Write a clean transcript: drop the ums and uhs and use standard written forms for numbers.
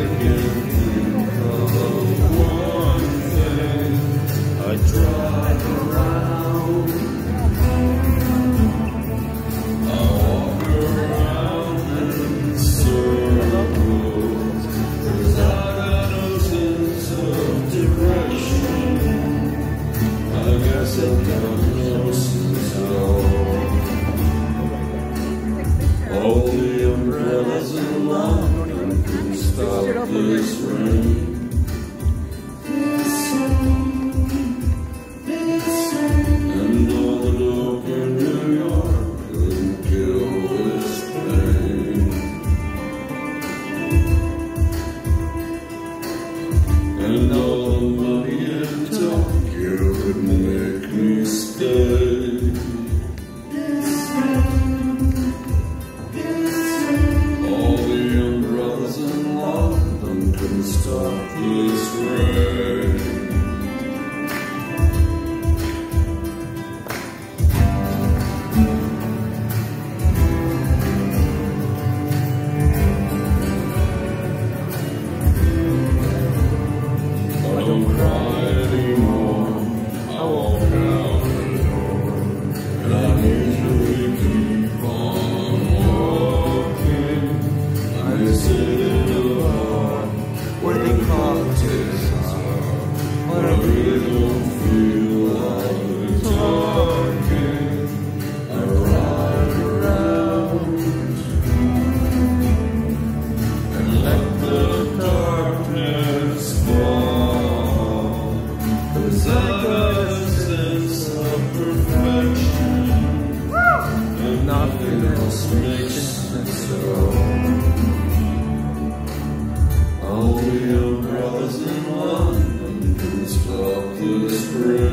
can think of one thing. I drive around, I walk around in circles, 'cause I got no sense of direction. I guess I've got no sense at all. All the umbrellas in London can stop this rain. And all the dope in New York can kill this pain. And all the money in Tokyo could make me stay. All the umbrellas in London can stop this rain. I don't cry anymore, I walk out the door, and I usually keep on walking. I sit in a bar where the cocktails are, but I really don't feel like talking. I ride around and let the darkness fall, 'cause I got a sense of perfection, and nothing else makes sense at all. All the umbrellas in London can stop this rain.